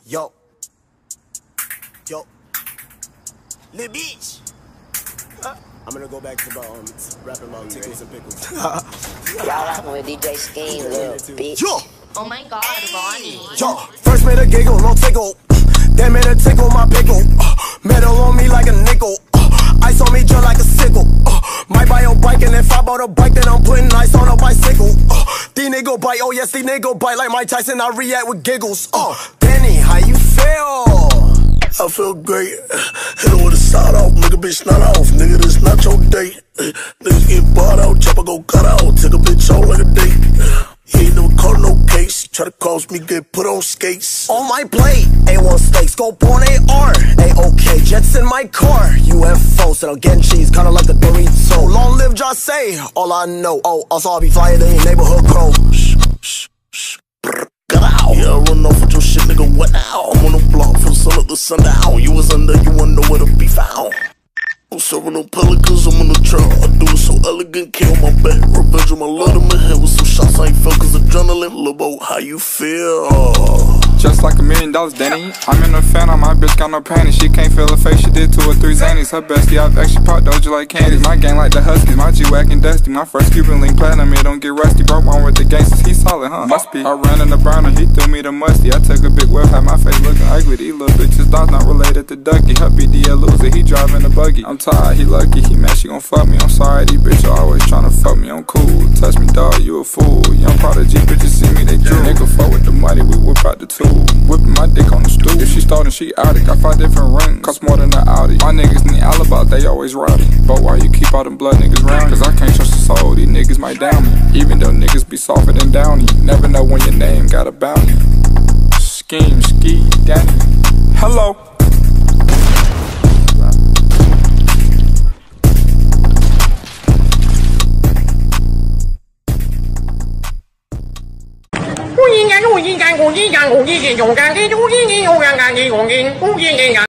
Yo. Yo. Lil Beach. I'm gonna go back to rapping about tickles and pickles. Y'all rockin' with DJ Scheme, little bitch. Yo. Oh my god, Ronnie. Yo. First made a giggle, no tickle. Then made a tickle my pickle. Metal on me like a nickel. Ice on me just like a sickle. Might buy a bike, and if I bought a bike, then I'm putting ice on a bicycle. These nigga bite, oh yes, these nigga bite like Mike Tyson. I react with giggles. Danny, how you feel? I feel great. Hit her with a side off, nigga, bitch, not off. Nigga, this not your date. Niggas get bought out, chopper go cut out. Take a bitch out like a date. He ain't never caught no case. Try to cause me, get put on skates. On my plate, A1 steaks, scope on AR. A-OK, jets in my car. UFO, said I'm getting cheese, kinda like the Dorito. Long live Jose, all I know. Oh, also I'll be flyer than your neighborhood crow. Got out. Yeah, I run off with your shit, nigga, what now? I'm on the block from sun up to sundown. You was under, you wanna know where to be found. I'm serving no pelicans, I'm on the trail. I do it so elegant, kill my back. Revenge on my love in my head with some shots I ain't felt, cause adrenaline. Lil' Bo, how you feel? Just like $1 million, Danny. I'm in a fan on my bitch, got no panties. She can't feel her face, she did 2 or 3 Xannies. Her bestie, I've actually popped Doja like candies. My gang like the Huskies, my G-Wagon dusty. My first Cuban link platinum, it don't get rusty. Broke one with the gangsters, he solid, huh? Must be. I ran in the burner, he threw me the musty. I took a big whip, had my face looking ugly. These little bitches, dogs not related to Ducky. Her BDL loser, he driving a buggy. I'm tired, he lucky, he mad, she gon' fuck me. I'm sorry, these bitches always tryna fuck me, I'm cool. Touch me, dog, you a fool. Young Prodigy, bitches see me, they drool. Nigga fuck with the money, we whip out the tool. Whipping my dick on the stool. If she startin', she out it. Got 5 different rings, cost more than an Audi. My niggas need alibi, they always rowdy. But why you keep all them blood niggas round? Cause I can't trust the soul, these niggas might down me. Even though niggas be softer than Downey. Never know when your name got a bounty. Scheme, ski, Danny. Hello.